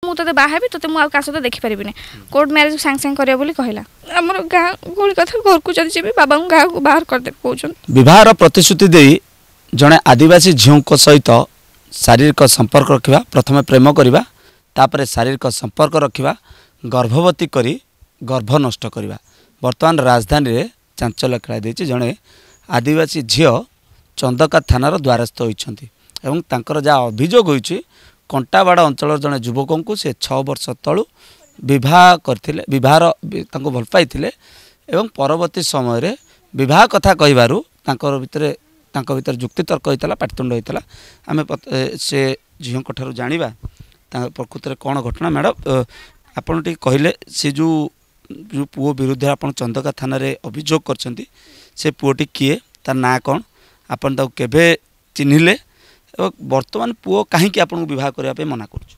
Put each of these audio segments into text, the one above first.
ମୁଁ ତତେ ବାହାବି ତତେ ମୁଁ ଆଉ କାହା ସହିତ ଦେଖିପାରିବିନି କୋର୍ଟ ମ୍ୟାରେଜ ସାଙ୍ଗେ ସାଙ୍ଗେ କରିବା ବୋଲି କହିଲା ଆମର ଗାଁ ଗହଳି କଥା ଘରକୁ ଯଦି ଯିବି ବାବାଙ୍କୁ ଗାଁକୁ ବାହାର କରିଦେବେ କହୁଛନ୍ତି ବିବାହର ପ୍ରତିଶ୍ରୁତି ଦେଇ ଜଣେ ଆଦିବାସୀ ଝିଅଙ୍କ ସହିତ ଶାରୀରିକ ସମ୍पर्क ରଖିବା ପ୍ରଥମେ ପ୍ରେମ କରିବା ତାପରେ ଶାରୀରିକ ସମ୍पर्क ରଖିବା गर्भवती करी गर्भ नष्ट करवा बर्तमान राजधानी रे चांचल्य खेला देछि जड़े आदिवासी झील चंदका थानार द्वारस्थ होइछन्ति एवं तांकर जा अभियोग होइछि कंटाबाड़ अंचल जड़े युवक को से 6 वर्ष तलु विवाह करथिले विवाहर तांको भल पाइथिले एवं परवर्ती समय रे विवाह कथा कहिबारु तांको भीतर जुक्ति तर्क होइतला पाटितुंड होइतला आमे से झील ठारू जानिबा प्रकृत में कौन घटना मैडम आपन टी कहले से जो पुओ विरुद्ध आपन चंदका थाना रे अभियोग करछन्ती से पुओटी किए तार ना कौन आपन ताऊ केबे चिन्हिले और वर्तमान पुओ काहे कि आपन विवाह करिया पे मना करछ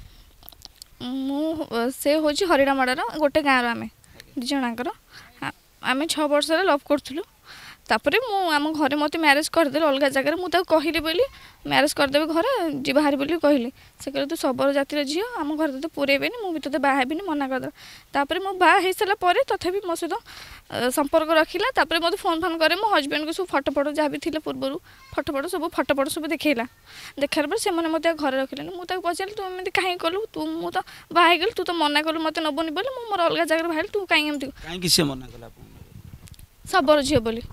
मु से होची हरिणामड़ार गोटे गाँव आमे दिजणाकर आमे 6 वर्ष रे लव करथुलु तापरे मु आम घरे मते मैरेज करदेले अलग जगह मुझे कहली बोली मैरेज करदेवे घरे जी बाहर बोली कहली से कहले तू सबरो जातिर झियो आम घर तो पुरेबेनी मु भी तते बाहाबिनी मना करदे तापरे मु बाहा हे सला परे तथापि मो सहित संपर्क रखिला तापरे मते फोन करे मो हस्बैंड को सब फोटो फोटो जहाँ भी थिले पूर्वरु फोटो सब देखैला देखार पर से मने मते घरे रखिले मु ताको पचारली तू एमती काहे कलु तू मु तो बाहा गेल तू तो मना कलु मते नबनी बोली मु मोर अलग जगह बाहर तू काहे एमती काहे कि से मना कला सबरो झियो बोली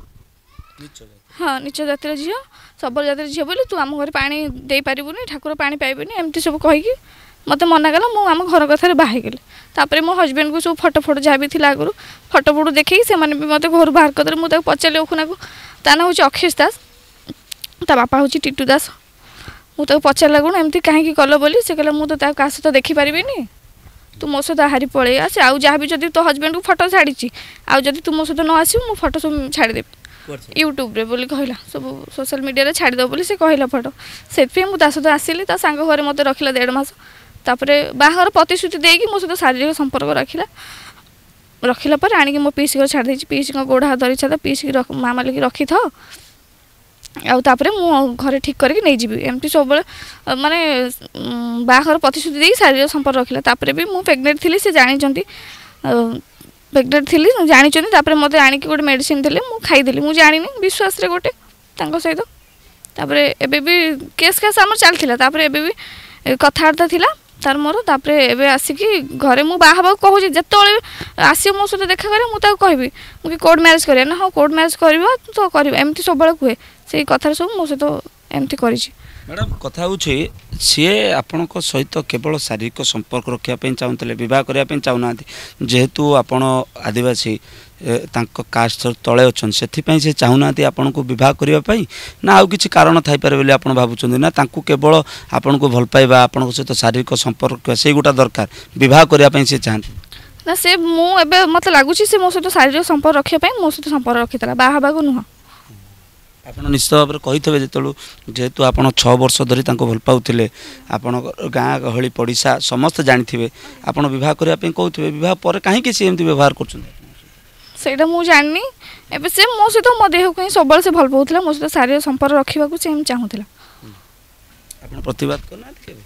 हाँ नीच जातिर झील सब जातिर झील बोली तू आम घर पानी दे पारिबुनी ठाकुर पानी पाइबेनी एमती सब कहीकि मत मना कला मु आम घर कथार बाहर गली तापर मो हस्बैंड को सब फोटो जहाँ भी थी आगु फोटो देखी से मत घर बाहर करदे मुझे पचारे ओखुना को ता ना हूँ अक्षेश दास ता बापा हूँ टीटू दास मुझे पचार गुण एमती कहीं कल बोली से कहला मुझे क्या सहित देखिपारि तू मो सहित हारी पलि आस आउ जहाँ भी जब तो हस्बैंड को फोटो छाड़ी आउ जब तू मो सहित न आसू मु फोटो सब छाड़देवी यूट्यूब रे बोली कहला सब सोशल मीडिया रे छाड़ी दो बोली से कहला फोटो से मु ता सहित आसिली ता सांग घरे मते रखिला 1.5 मास तापरे बाहर प्रतिश्रुति देकी मो सहित शारीरिक संपर्क रखिला पर आनी मो पीसी को छाड़ देछि पीसी को गोड़ हाथ धरि छदा पीसी मामा लगी रखी था आउ तापरे मु घरे ठीक करके नहीं जीबी एमती सब माने बाहर प्रतिश्रुति देकी शारीरिक संपर्क रखिला तापरे भी मु प्रेग्नेंट थिली से जानि जंती प्रेग्नेंट थी जानी मत आणिक गोटे मेडिसिन देले मु खाईदेली मु जानी विश्वास रे गोटे सहित तापरे एबे भी केस आम चलता तापरे एबे भी कथबार्ता थिला तार मोर तापरे एबे आसिकी घरे मु बाहा कहूँ जिते आसी मो सहित देखा करे मुझे कहबी मुझे कोर्ट मैरेज करिया ना हाँ कोर्ट मैरेज कर तो कर एमती सब कहे से कथा सब मो सहित एमती कर मैडम कथा होछि सी आपण सहित केवल शारीरिक संपर्क रखापी चाहूले बह करने चाहूना जेहेतु आपण आदिवासी कास्ट तले अच्छा से चाहूना आपण को बह करने ना आउ कि कारण थाईपे बोली आप भावुं ना केवल आपण को भल पाइबा आपण सहित शारीरिक संपर्क से गोटा दरकार बह करने से चाहती ना से मुझे मत लगुच से मो सहित शारीरिक संपर्क रखापी मो सहित संपर्क रखी बाहा नुह आप निश्चित भाव में कही जो जेहेतु आप 6 वर्ष धरी भल पाते आपण गाँ गहली पड़िशा समस्त जानी आप बह करने कहते बह पर कहीं एमती व्यवहार कर जानी एबे से मो सहित मो देह को सब से भल पाला मो सहित शारीरिक संपर्क रखा चाहूला प्रतिवाद करना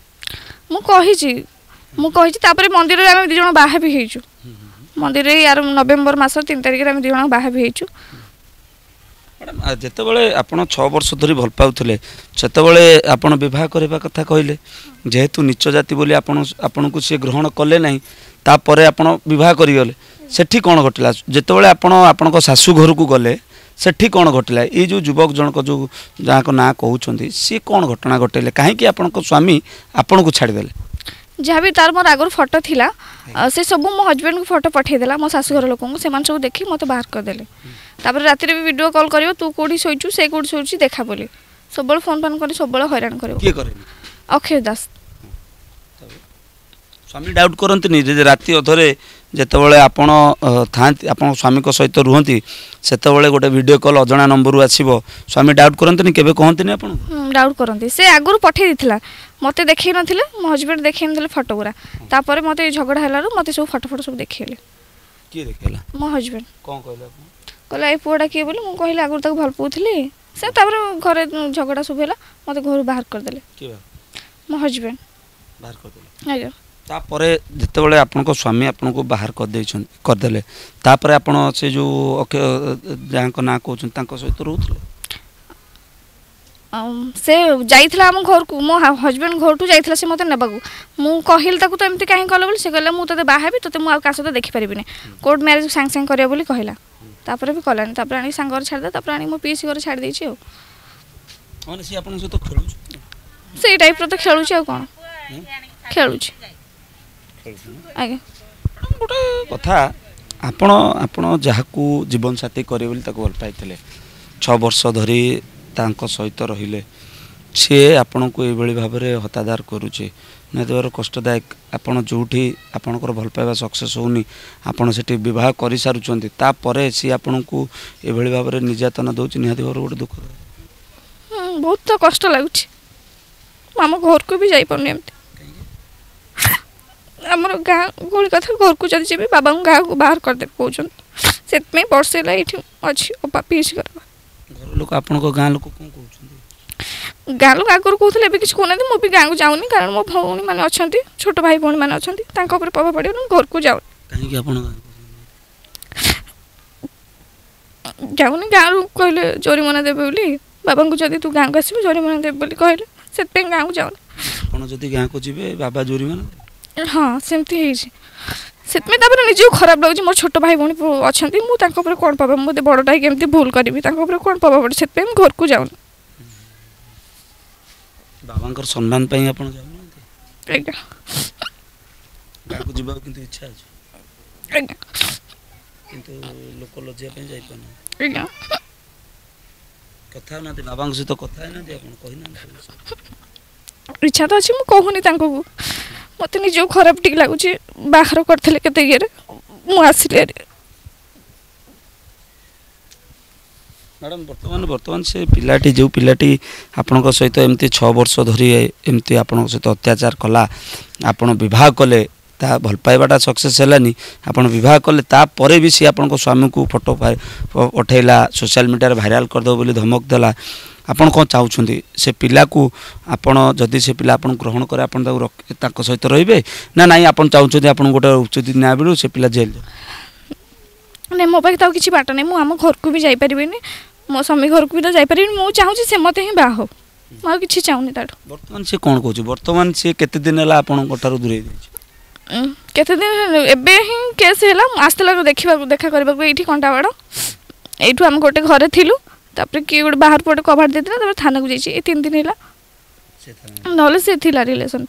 मुझे मंदिर में आम 2 जन बाहा भी होइछु मंदिर यार नवेम्बर मास 3 तारिख आम 2 जन बाहा भी होइछु जितेबाला आप 6 वर्ष धरी भल पाते से आप बह करने कथा कहले जेहेतु नीच जाति बोली आपण को सी ग्रहण कले ना तापर आप बह करगले सेठी कौन घटला जितेबाला आपण शाशु घर को गले सेठी कौन घटला ये जो युवक जनक जो जहाँ को ना कहते सी कौन घटना घटेले कहीं आपण स्वामी आपण को छाड़देले जहाँ भी तार मोर आगर फोटो थिला से सब मो हस्बैंड को फोटो पठेदेला मो शाशुघर लोक से सब देखी मत बाहर करदेले तापर राति भी वीडियो कॉल करियो तू कोठी सोइचु से कोठी सोइचु देखा बोली सब फोन कर सब हैरान करियो अक्षय दास स्वामी डाउट करते राति अधरे जितेबाला आपण था आप स्वामी सहित रुहति से गोटे वीडियो कॉल अजना नंबर आसो स्वामी डाउट करते केबे कहते आप डाउट करते से आगुरी पठे देला मत देखे नथिले मो हस्बैंड देखे नथिले फोटो गुरा तापर मत झगड़ा हैलारु मत सब फोटो सब देखेले किए देखेला मो हस्बैंड कोन कहला कहला ए पुआडा किए बोली मु कहले आगुरी तक भल पाउथली से तापर घरे झगड़ा सब हैला मत घर बाहर कर देले के मो हस्बैंड बाहर कर देले आयो तापरे जितेबाला आपन स्वामी आपन को बाहर करदेले तापरे आपण से जो जहाँ ना कहते सहित रोते से जाइथिला हम घर को मो हस्बैंड घर टू जाइथिला से मते नेबाकू मु कहिल ताकू तो एमती काहे कहले बोली से कहले मु तते बाहाबी तते मु आ का सहित देखि परिबिनी कोर्ट मैरिज सांग सांग करिया बोली कहला तापरे भी कलानी तापरे आनी सांग घर छाड़ दे तापरे आनी मो पीसी घर छाड़ देछि ओ माने से आपन से तो खेलु से टाइप रो तो खेलु छी कोन खेलु छी आगे गोटे कथा आपण आपण जहाकू जीवन साथी करे बोली ताको भल पाइथिले 6 वर्ष धरी तांको सहित रहिले सी आपण को ये भाव में हतादार करुचे निहार कष्टदायक आपड़ जोठी आपणकर भल पाइबा सक्सेस होनी आपड़ से बह कर सारूँ तापर सी आपण को ये भाव में निर्यातना दौर निहाती भाव गोटे दुख बहुत तो कष्ट लगुच आम घर को भी जापार एमती आम गाँ गोली कथा घर को जब जी बाबा गाँ को बाहर करदे कहते से वर्षे ये अच्छी पीसी कर घर लोक आपण गाँ लोक कौन कहते गाँ लोक आगुरी कहते भी किसी कहना मुझे गाँ को जाऊनी कारण मो भौणी मैंने अच्छा छोट भाई भौणी मैंने अच्छा प्रभाव पड़े घर को जाऊनी जाऊनी गाँ कहले जोरीमाना देवे बोली बाबा को जब तू गाँ को आसबू जोरीमाना देवे बोली कहले से गाँ को जाऊनी जदि गाँ को जीवे बाबा जोरीमाना हाँ सेमती से निजे खराब लगे मोर छोट भाई भौणी अच्छा मुझे कौन पाबा मुझे बड़टा केमती भूल करी कौन पाबा पड़े से घर को जाऊनी बाबा सम्मान पाई आपण जाऊ गाँव को जीवा किंतु इच्छा अछि किंतु लोक लज्जा पे जाई पाना कथा ना बाबा सहित कथा ना आपण कहि ना इच्छा तो अच्छी मु कहूनी तांको मत निज खराब टिक लगुच बाहर करते केते ये मुझे मैडम बर्तमान से पिलाटी जो पिलाटी आपण सहित एमती 6 वर्ष धरी एमती आपण सहित अत्याचार कला आपण विवाह कले ता भल पाइबाटा सक्सेस हैलानी आपण विवाह कले तापर भी सी आपण स्वामी को फोटो पठेला सोशल मीडिया रे भाइराल कर दो बोली धमक देला आपण कौन चाहते से पिला को आपण जदि से पिला आपण ग्रहण करे आपण ताको सहित रहिबे ना नहीं आपण चाहते आपण गोटे उचित न्याय मिलू से पिला जेल नहीं मो पाखे तो किसी बाट नहीं मुझे आम घर को भी जापारि मो स्वामी घर को भी तो जापारि मुझे चाहूँ से मत ही बाह मुझे किसी चाहूनी बर्तमान से कौन कहूँ बर्तमान से केते दिन है आपण दूरे केते दिन एबे ही केस है आसला देखा करने ये कंटाबाड़ यू आम गोटे घरे थिलु तापर किए गोटे बाहर पटे कभार देते थाना को जाइए 3 दिन है ना से रिलेसन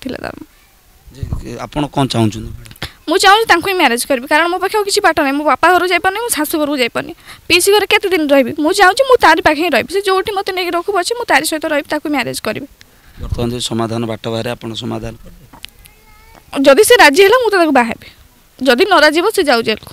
आपण कौन चाहूँ मुझे चाहूँ ही मैरेज करी कारण मो पाखे किसी बाट ना मो बापा घर जापार मो शाशु घर को जापार पीसी घर केते दिन रही मुझे चाहूँ मुझे तारी पाखे रही से जो मत नहीं रखू अच्छे मुझे तारी सहित रही मैरेज करी बर्तमान जो समाधान बाट बाहर आप समाधान जदि से राजी है मुझे बाहबी जदि न राजी से जाऊ जेल को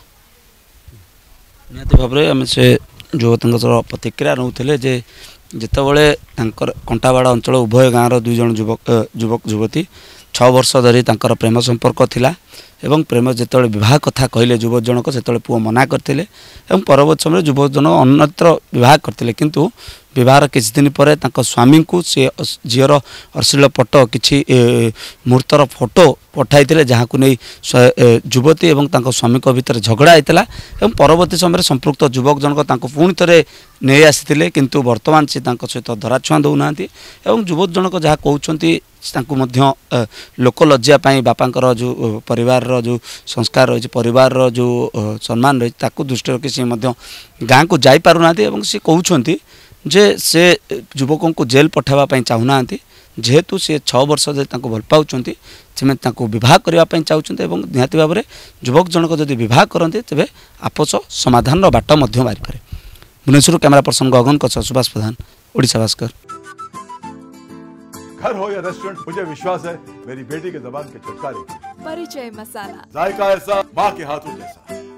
निहती भाव में आम से जो प्रतिक्रिया नौले जे जितेबले कंटाबाड़ अंचल उभय गाँव 2 जन युवक युवती 6 वर्ष धरी प्रेम संपर्क थिला एवं प्रेम जिते विवाह कथा कहले युवक जनक से पुओ मना करते परवर्त समय युवक जन अन्यत्र विवाह करते किंतु विवाह किसी दिन पर स्वामी को सी झीर अश्लील फोटो किसी मुहूर्तर फोटो पठाई जहाँ को नहीं युवती एवं स्वामी भितर झगड़ा होता और परवर्त समय संपृक्त युवक जनक पुणी थे नहीं आसी किंतु वर्तमान से सहित धराछुआ दौना एवं युवक जनक जहाँ कहते लोक लज्जापी बापांकर जो परिवार जो संस्कार रही परिवार जो सम्मान रही दृष्टि रखी सी गाँ को जापारूना सी कहते जे से युवकों को जेल पठावा चाहूना जेहेतु सी 6 वर्ष भल पाँच से विवाह करने चाहते निहाती भाव में युवक जनक जदि विवाह करते तेरे आपस समाधान बाट मारि पारे। Bhubaneswar camera person Gagan Kachha Subhash Pradhan Odisha Bhaskar. घर हो या रेस्टोरेंट मुझे विश्वास है मेरी बेटी के ज़बान के छुटकारे परिचय मसाला जायका ऐसा माँ के हाथों जैसा।